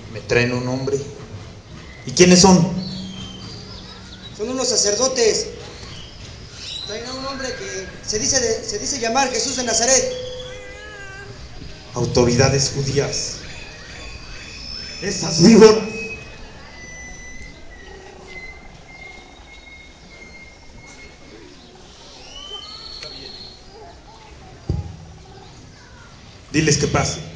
Me traen un hombre. ¿Y quiénes son? Son unos sacerdotes. Traen a un hombre que se dice llamar Jesús de Nazaret. Autoridades judías. Esas víboras. Diles que pase.